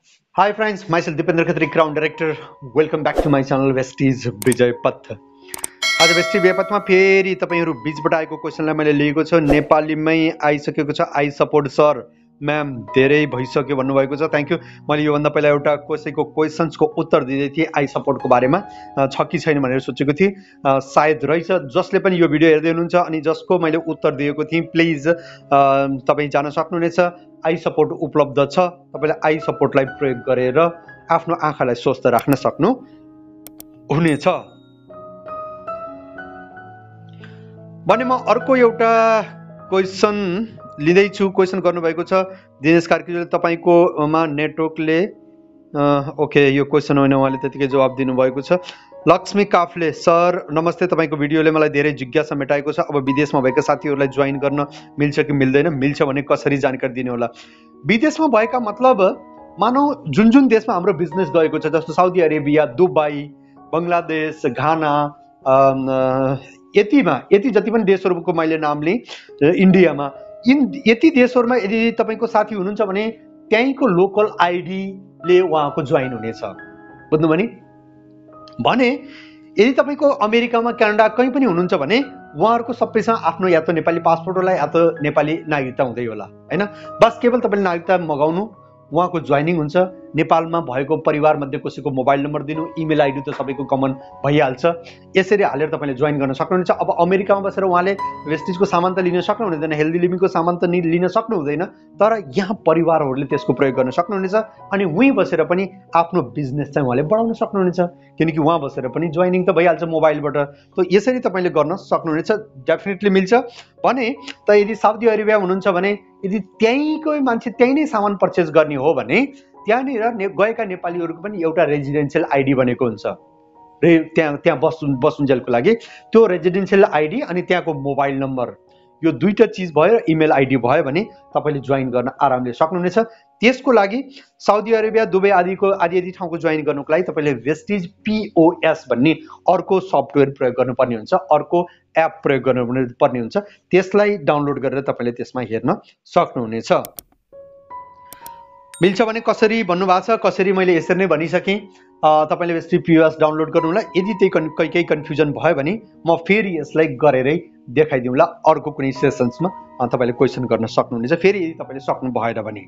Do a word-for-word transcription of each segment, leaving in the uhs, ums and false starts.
Hi friends, myself Dipendra Khatri, Crown Director. Welcome back to my channel Vestige विजय पथ. आज वेस्टी विजय पथमा फेरि तपाईहरु बीचबाट आएको क्वेशनलाई मैले लिएको छु. नेपालीमै आइसकेको छ. आई सपोर्ट सर म्याम धेरै भइसक्यो भन्नुभएको छ. Thank you. मैले यो भन्दा पहिला एउटा कसैको क्वेशन्सको उत्तर दिदै थिए आई सपोर्टको बारेमा छ कि छैन भनेर सोचेको थिए. सायद रहेछ. जसले पनि यो भिडियो हेर्दै हुनुहुन्छ अनि जसको मैले उत्तर दिएको थिए प्लिज तपाई जान सक्नुहुनेछ. आई सपोर्ट उपलब्ध छ. तपाईले आई सपोर्टलाई प्रयोग गरेर आफ्नो आँखालाई स्वस्थ राख्न सक्नु हुनेछ. भने म अर्को एउटा क्वेशन लिँदै छु. क्वेशन गर्नुभएको छ दिनेश कार्कीले. तपाईकोमा नेटवर्कले ओके यो क्वेशन होइन, उहाँले त्यतिकै जवाब दिनुभएको छ. लक्ष्मी काफले सर नमस्ते. तपाईको भिडियोले मलाई धेरै जिज्ञासा मेटाएको छ. अब विदेशमा भएका साथीहरूलाई जोइन गर्न मिल्छ कि मिल्दैन, मिल्छ भने कसरी जानकारी दिनु होला. विदेशमा भएका मतलब मानौ जुन जुन देशमा हाम्रो बिजनेस गएको छ, जस्तो Saudi Arabia, Dubai, Bangladesh, Ghana, यतिमा यति जति पनि देशहरूको मैले नाम लिएँ, इन्डियामा इन यति देशहरूमा यदि तपाईको साथी हुनुहुन्छ भने त्यहीँको लोकल आइडी ले उहाँको जोइन हुनेछ. बुझ्नुभयो नि? भने यदि तपाईको अमेरिकामा, क्यानाडा कहीँ पनि हुनुहुन्छ भने उहाँहरूको सबैसँग आफ्नो या त नेपाली पासपोर्ट होला या त नेपाली नागरिकता हुँदै होला हैन. बस केवल तपाईले नागरिकता मगाउनु, उहाँको जोइनिङ हुन्छ. नेपालमा भएको परिवार मध्ये कसैको मोबाइल नम्बर दिनु, इमेल आइडी त सबैको कमन भइहाल्छ. यसरी हालेर तपाईले जोइन गर्न सक्नुहुन्छ. अब अमेरिकामा बसेर उहाँले वेस्टिजको सामान त लिन सक्नु हुँदैन, हेल्दी लिभिङको सामान त लिन सक्नु हुँदैन, तर यहाँ परिवारहरूले त्यसको प्रयोग गर्न सक्नुहुनेछ. अनि उही बसेर पनि आफ्नो बिजनेस चाहिँ उहाँले बढाउन सक्नुहुनेछ, किनकि उहाँ बसेर पनि जोइनिङ त भइहाल्छ मोबाइलबाट. त यसरी तपाईले गर्न सक्नुहुनेछ. डेफिनेटली मिल्छ. भने त यदि साउदी अरेबिया हुनुहुन्छ भने यदि त्यहीँकै मान्छे त्यही नै सामान पर्चेस गर्ने हो भने त्यहाँनिर ने, गएका नेपालीहरूको पनि एउटा रेजिडेन्शियल आइडी बनेको हुन्छ. रे त्यहाँ त्यहाँ बस्नु बस्नुन्जेलको लागि त्यो रेजिडेन्शियल आइडी अनि त्यहाँको मोबाइल नम्बर, यो दुईटा चिज भयो, इमेल आइडी भयो भने तपाईले जोइन गर्न आरामले सक्नुहुनेछ. त्यसको लागि साउदी अरेबिया, दुबई आदिको आदि आदि ठाउँको जोइन गर्नुको लागि तपाईले वेस्टिज पीओएस भन्ने अर्को सफ्टवेयर प्रयोग गर्नुपर्ने हुन्छ, अर्को एप प्रयोग गर्नुपर्ने हुन्छ. त्यसलाई डाउनलोड गरेर तपाईले त्यसमा हेर्न सक्नुहुनेछ. मिल्छ भने कसरी भन्नुभएको छ, कसरी मैले यसरी नै भनिसकेँ. तपाईले वेस्टिज पीओएस डाउनलोड गर्नु होला. यदि त्यही कहीँ कहीँ कन्फ्युजन भयो भने म फेरि यसलाई गरेरै देखाइदिउँला अर्को कुनै सेसन्समा. तपाईले क्वेसन गर्न सक्नुहुनेछ फेरि यदि तपाईले सक्नु भएन भने.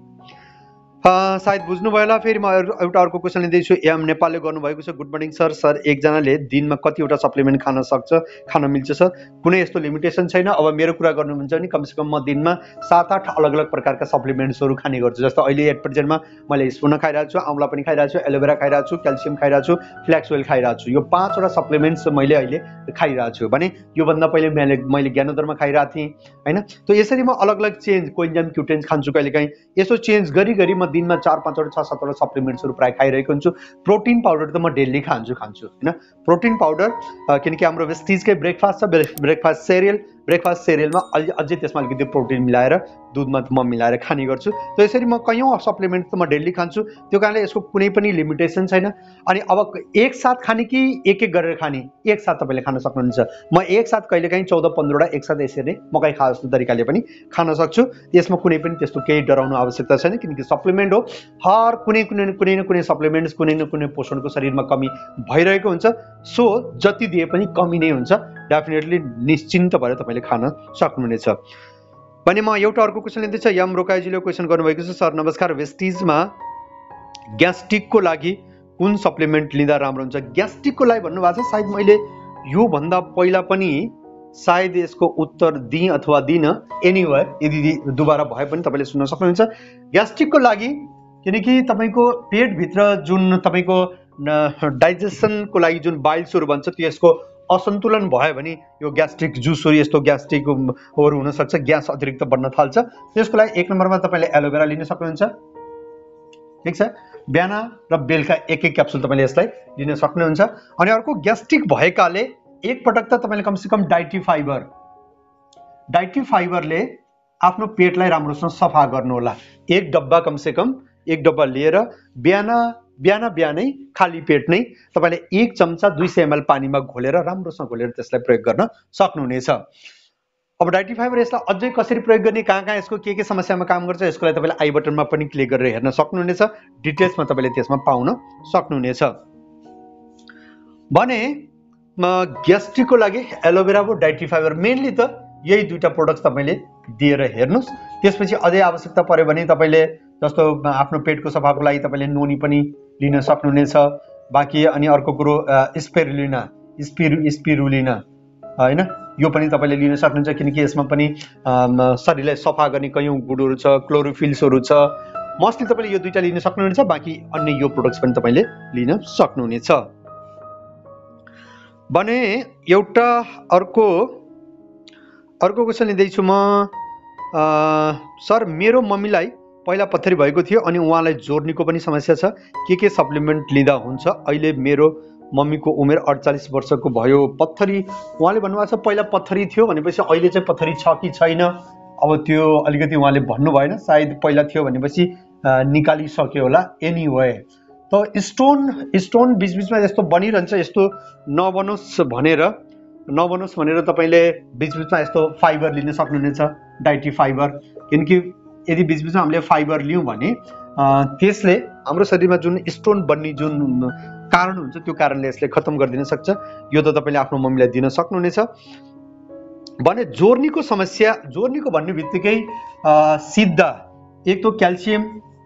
सायद बुझ्नुभयो होला. फेरि म एउटा अर्को क्वेसन लिँदैछु. एम नेपालले गर्नुभएको छ. Good morning sir. सर एकजनाले दिनमा कतिवटा सप्लिमेन्ट खान सक्छ, खान मिल्छ सर? कुनै यस्तो लिमिटेसन छैन. अब मेरो कुरा गर्नुहुन्छ भने कमसेकम म दिनमा सात आठ अलग अलग प्रकारका सप्लिमेन्ट्सहरू खाने गर्छु. जस्तो अहिले एट प्रेजेन्टमा मैले स्पुना खाइरहेको छु, आउँला पनि खाइरहेको छु, एलोभेरा खाइरहेको छु, क्याल्सियम खाइरहेको छु, फ्ल्याक्स ओइल खाइरहेको छु. यो पाँचवटा सप्लिमेन्ट्स मैले अहिले खाइरहेको छु. भने योभन्दा पहिले मैले मैले ज्ञानोदरमा खाइरहेको थिएँ होइन. त यसरी म अलग अलग चेन्ज, कोइन्जाम क्युटेन्स खान्छु कहिलेकाहीँ. यसो चेन्ज गरी गरी म दिनमा चार पाँचवटा छ सातवटा सप्लिमेन्ट्सहरू प्राय खाइरहेको हुन्छु. प्रोटिन पाउडर त म डेली खान्छु खान्छु होइन. प्रोटिन पाउडर किनकि हाम्रो वेस्टिजकै ब्रेकफास्ट छ, ब्रेकफास्ट सेरियल, ब्रेकफास्ट सेरियलमा अलि अझै त्यसमा अलिकति प्रोटिन मिलाएर दुधमा म मिलाएर खाने गर्छु. त यसरी म कैयौँ सप्लिमेन्ट त म डेली खान्छु. त्यो कारणले यसको कुनै पनि लिमिटेसन छैन. अनि अब एक साथ खाने कि एक एक गरेर खाने, एक साथ तपाईँले खान सक्नुहुन्छ. म एक साथ कहिलेकाहीँ चौध पन्ध्रवटा एक साथ यसरी नै मकै खा जस्तो तरिकाले पनि खान सक्छु. यसमा कुनै पनि त्यस्तो केही डराउनु आवश्यकता छैन, किनकि सप्लिमेन्ट हो. हर कुनै कुनै कुनै न कुनै सप्लिमेन्ट्स कुनै न कुनै पोषणको शरीरमा कमी भइरहेको हुन्छ. सो जति दिए पनि कमी नै हुन्छ. डेफिनेटली निश्चिन्त भएर तपाईँले खान सक्नुहुनेछ. भने म एउटा अर्को क्वेसन लिँदैछ. यम रोकाइजीले क्वेसन गर्नुभएको छ. सर नमस्कार. वेस्टिजमा ग्यास्ट्रिकको लागि कुन सप्लिमेन्ट लिँदा राम्रो हुन्छ? ग्यास्ट्रिकको लागि भन्नुभएको छ. सायद मैले यो भन्दा पहिला पनि सायद यसको उत्तर दिएँ अथवा दिइनँ. एनिवे यदि दुबारा भए पनि तपाईँले सुन्न सक्नुहुन्छ. ग्यास्ट्रिकको लागि किनकि तपाईँको पेटभित्र जुन तपाईँको डाइजेसनको लागि जुन बाइल्सहरू भन्छ त्यसको असन्तुलन भयो भने यो ग्यास्ट्रिक जुसहरू, यस्तो ग्यास्ट्रिकहरू हुनसक्छ, ग्यास अतिरिक्त बढ्न थाल्छ. त्यसको लागि एक नम्बरमा तपाईँले एलोभेरा लिन सक्नुहुन्छ. ठिक छ. बिहान र बेलुका एक एक क्याप्सुल तपाईँले यसलाई लिन सक्नुहुन्छ. अनि अर्को ग्यास्ट्रिक भएकाले एकपटक त तपाईँले कमसेकम डाइटी फाइबर डाइटी फाइबरले आफ्नो पेटलाई राम्रोसँग सफा गर्नु होला. एक डब्बा कमसेकम एक डब्बा लिएर बिहान बिहान बिहानै खाली पेट नै तपाईँले एक चम्चा दुई सय एमएल पानीमा घोलेर राम्रोसँग घोलेर त्यसलाई प्रयोग गर्न सक्नुहुनेछ. अब डाइट्री फाइबर यसलाई अझै कसरी प्रयोग गर्ने, कहाँ कहाँ यसको के के समस्यामा काम गर्छ, यसको लागि तपाईँले आई बटनमा पनि क्लिक गरेर हेर्न सक्नुहुनेछ। डिटेल्समा तपाईँले त्यसमा पाउन सक्नुहुनेछ। भने ग्यास्ट्रिकको लागि एलोभेरा वा डाइट्री फाइबर मेनली त यही दुईटा प्रोडक्ट्स तपाईँले दिएर हेर्नुहोस्। त्यसपछि अझै आवश्यकता पर्यो भने तपाईँले जस्तो आफ्नो पेटको सफाको लागि तपाईँले नोनी पनि लिन सक्नुहुनेछ। बाँकी अनि अर्को कुरो स्पिरुलिना स्पिरु स्पिरुलिना होइन, यो पनि तपाईँले लिन सक्नुहुन्छ, किनकि यसमा पनि शरीरलाई सफा गर्ने कैयौँ गुडहरू छ, क्लोरोफिल्सहरू छ। मोस्टली तपाईँले यो दुईटा लिन सक्नुहुनेछ। बाँकी अन्य यो प्रोडक्ट्स पनि तपाईँले लिन सक्नुहुनेछ। भने एउटा अर्को अर्को क्वेसन लिँदैछु म। सर, मेरो मम्मीलाई पहिला पत्थरी भएको थियो अनि उहाँलाई जोर्नीको पनि समस्या छ, के के सप्लिमेन्ट लिँदा हुन्छ? अहिले मेरो मम्मीको उमेर अडचालिस वर्षको भयो। पत्थरी उहाँले भन्नुभएको छ पहिला पत्थरी थियो भनेपछि अहिले चाहिँ पत्थरी छ कि छैन, अब त्यो अलिकति उहाँले भन्नु भएन। सायद पहिला थियो भनेपछि निकालिसक्यो होला। एनीवे त स्टोन स्टोन बिचबिचमा यस्तो बनिरहन्छ, यस्तो नबनोस् भनेर नबनोस् भनेर तपाईँले बिचबिचमा यस्तो फाइबर लिन सक्नुहुनेछ, डाइट्री फाइबर। किनकि यदि बिचबिचमा हामीले फाइबर लियौँ भने त्यसले हाम्रो शरीरमा जुन स्टोन बन्ने जुन कारण हुन्छ त्यो कारणले यसले खत्तम गरिदिन सक्छ। यो त तपाईँले आफ्नो मम्मीलाई दिन सक्नुहुनेछ। भने जोर्नीको समस्या, जोर्नीको भन्ने बित्तिकै सिधा एक तो क्याल्सियम।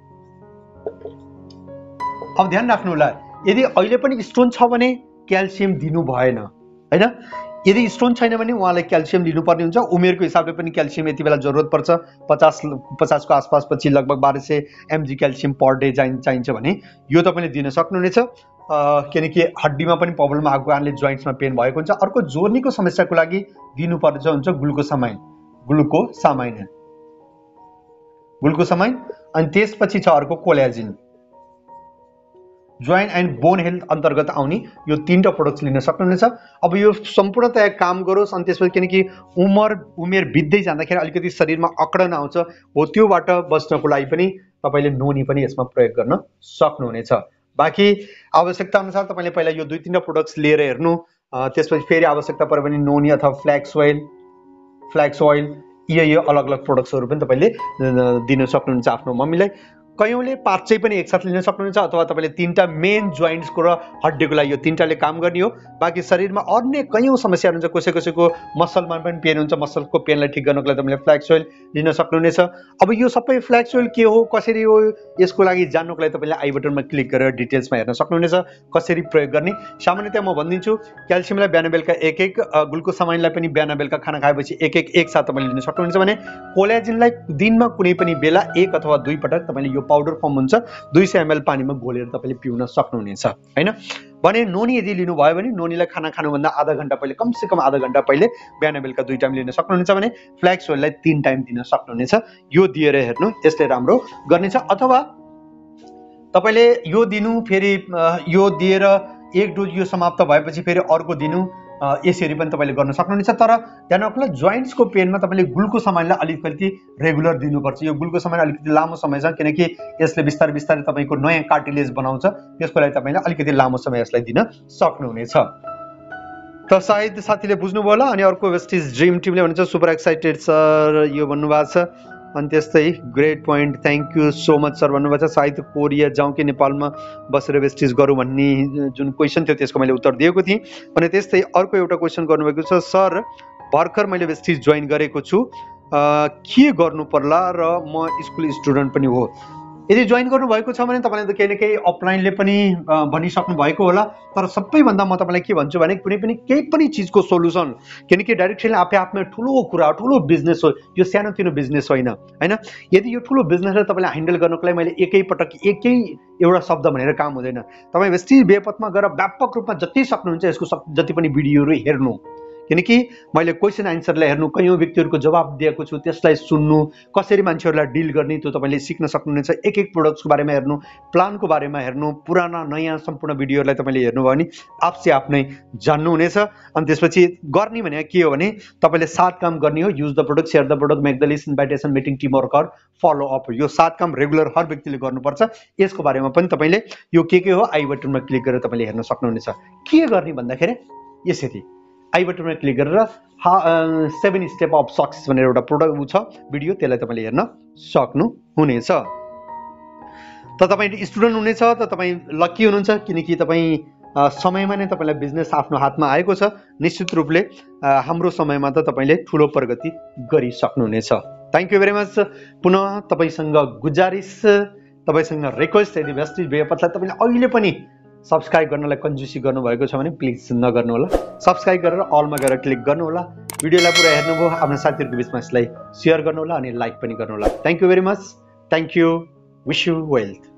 अब ध्यान राख्नु होला, यदि अहिले पनि स्टोन छ भने क्याल्सियम दिनु भएन होइन। यदि स्टोन छैन भने उहाँलाई क्याल्सियम लिनुपर्ने हुन्छ। उमेरको हिसाबले पनि क्याल्सियम यति बेला जरुरत पर्छ। पचास पचासको आसपास पछि लगभग बाह्र सय एमजी क्याल्सियम पर डे चाहिन्छ भने यो तपाईँले दिन सक्नुहुनेछ। किनकि हड्डीमा पनि प्रब्लम आएको कारणले जोइन्ट्समा पेन भएको हुन्छ। अर्को जोर्नीको समस्याको लागि दिनुपर्छ हुन्छ ग्लुकोसामाइन ग्लुकोसामाइन ग्लुकोसामाइन अनि त्यसपछि छ अर्को collagen. Joint and bone health अन्तर्गत आउने यो तीनटा प्रोडक्ट्स लिन सक्नुहुनेछ। अब यो सम्पूर्णतया काम गरोस् अनि त्यसपछि किनकि उमेर उमेर बित्दै जाँदाखेरि अलिकति शरीरमा अकडन आउँछ, हो त्योबाट बच्नको लागि पनि तपाईँले नोनी पनि यसमा प्रयोग गर्न सक्नुहुनेछ। बाँकी आवश्यकता अनुसार तपाईँले पहिला यो दुई तीनटा प्रोडक्ट्स लिएर हेर्नु, त्यसपछि फेरि आवश्यकता पर्यो भने नोनी अथवा फ्ल्याक्स ओइल फ्ल्याक्स ओइल यो यो अलग अलग प्रोडक्ट्सहरू पनि तपाईँले दिन सक्नुहुन्छ आफ्नो मम्मीलाई। कयौँले पाँच चाहिँ पनि एकसाथ लिन सक्नुहुन्छ अथवा तपाईँले तीनटा मेन जोइन्ट्सको र हड्डीको लागि यो तीनटाले काम गर्ने हो। बाँकी शरीरमा अन्य कयौँ समस्याहरू हुन्छ, कसै कसैको मसलमा पनि पेन हुन्छ, मसलको पेनलाई ठिक गर्नको लागि तपाईँले फ्ल्याक्स ओइल लिन सक्नुहुनेछ। अब यो सबै फ्ल्याक्स ओइल के हो, कसरी हो, यसको लागि जान्नको लागि तपाईँले आई बटनमा क्लिक गरेर डिटेल्समा हेर्न सक्नुहुनेछ कसरी प्रयोग गर्ने। सामान्यतया म भनिदिन्छु, क्याल्सियमलाई बिहान बेलुका एक एक, ग्लुकोसामाइनलाई पनि बिहान बेलुका खाना खाएपछि एक एक एक साथ तपाईँले लिन सक्नुहुन्छ भने कोलाजिनलाई दिनमा कुनै पनि बेला एक अथवा दुई पटक तपाईँले यो पाउडर फर्म हुन्छ दुई सय एमएल पानीमा घोलेर तपाईँले पिउन सक्नुहुनेछ होइन। भने नोनी यदि लिनुभयो भने नोनीलाई खाना खानुभन्दा आधा घन्टा पहिले, कमसे कम आधा घन्टा पहिले बिहान बेलुका दुई टाइम लिन सक्नुहुनेछ भने फ्ल्याक्स ओइललाई तीन टाइम दिन सक्नुहुनेछ। यो दिएर हेर्नु, यसले राम्रो गर्नेछ। अथवा तपाईँले यो दिनु, फेरि यो दिएर एक डोज यो समाप्त भएपछि फेरि अर्को दिनु, यसरी पनि तपाईँले गर्न सक्नुहुनेछ। तर ध्यान राख्नु, जोइन्ट्सको पेनमा तपाईँले ग्लुकोसामाइनलाई अलिकति रेगुलर दिनुपर्छ। यो ग्लुकोसामाइन अलिकति लामो समय छ किनकि यसले बिस्तारै बिस्तारै तपाईँको नयाँ कार्टिलेज बनाउँछ, त्यसको लागि तपाईँले अलिकति लामो समय यसलाई दिन सक्नुहुनेछ। त सायद साथीले बुझ्नुभयो होला। अनि अर्को वेस्टिज ड्रिम टिमले भन्छ सुपर एक्साइटेड सर यो भन्नुभएको छ। अनि त्यस्तै great point, thank you so much sir भन्नुभएको छ। सायद कोरिया जाउँ कि नेपालमा बसेर वेस्टिज गरौँ भन्ने जुन क्वेसन थियो त्यसको मैले उत्तर दिएको थिएँ। अनि त्यस्तै अर्को एउटा क्वेसन गर्नुभएको छ, सर भर्खर मैले वेस्टिज जोइन गरेको छु, के गर्नु पर्ला र म स्कुल स्टुडेन्ट पनि हो। यदि जोइन गर्नुभएको छ भने तपाईँले त केही न केही अपलाइनले पनि भनिसक्नु भएको होला। तर सबैभन्दा म तपाईँलाई के भन्छु भने कुनै पनि केही पनि चिजको सोल्युसन, किनकि डाइरेक्टली आफै आफ्नै ठुलो कुरा, ठुलो बिजनेस हो यो, सानोतिनो बिजनेस होइन होइन। यदि यो ठुलो बिजनेसलाई तपाईँले ह्यान्डल गर्नको लागि मैले एकै पटक एकै एउटा शब्द भनेर काम हुँदैन। तपाईँ वेस्टिज बेपथमा गएर व्यापक रूपमा जति सक्नुहुन्छ यसको सब जति पनि भिडियोहरू हेर्नु, किनकि मैले क्वेसन एन्सरलाई हेर्नु, कयौँ व्यक्तिहरूको जवाब दिएको छु त्यसलाई सुन्नु, कसरी मान्छेहरूलाई डिल गर्ने त्यो तपाईँले सिक्न सक्नुहुनेछ। एक एक प्रोडक्ट्सको बारेमा हेर्नु, प्लानको बारेमा हेर्नु, पुराना नयाँ सम्पूर्ण भिडियोहरूलाई तपाईँले हेर्नुभयो भने आफसे आफ्नै जान्नुहुनेछ। अनि त्यसपछि गर्ने भने के हो भने तपाईँले सात काम गर्ने हो, use the product, share the product, make the list, invitation, meeting, team work or follow up. यो सात काम रेगुलर हर व्यक्तिले गर्नुपर्छ। यसको बारेमा पनि तपाईँले यो के के हो आई बटनमा क्लिक गरेर तपाईँले हेर्न सक्नुहुनेछ। के गर्ने भन्दाखेरि यसरी आई बटनमा क्लिक गरेर हा सेभेन स्टेप अफ सक्सेस भनेर एउटा प्रोडक्ट ऊ छ भिडियो, त्यसलाई तपाईँले हेर्न सक्नुहुनेछ। त तपाईँ स्टुडेन्ट हुनेछ त तपाईँ लक्की हुनुहुन्छ, किनकि तपाईँ समयमा नै तपाईँलाई बिजनेस आफ्नो हातमा आएको छ। निश्चित रूपले हाम्रो समयमा त तपाईँले ठुलो प्रगति गरिसक्नुहुनेछ। Thank you very much. पुनः तपाईँसँग गुजारिस, तपाईँसँग रिक्वेस्ट, यदि वेस्टिज बेपतलाई तपाईँले अहिले पनि सब्सक्राइब गर्नलाई कन्जुसी गर्नुभएको छ भने प्लिज नगर्नु होला, सब्सक्राइब गरेर अलमा गएर क्लिक गर्नु होला। भिडियोलाई पुरा हेर्नुभयो, आफ्नो साथीहरूको बिचमा यसलाई सेयर गर्नु होला अनि लाइक पनि गर्नु होला। Thank you very much. Thank you. Wish you wealth.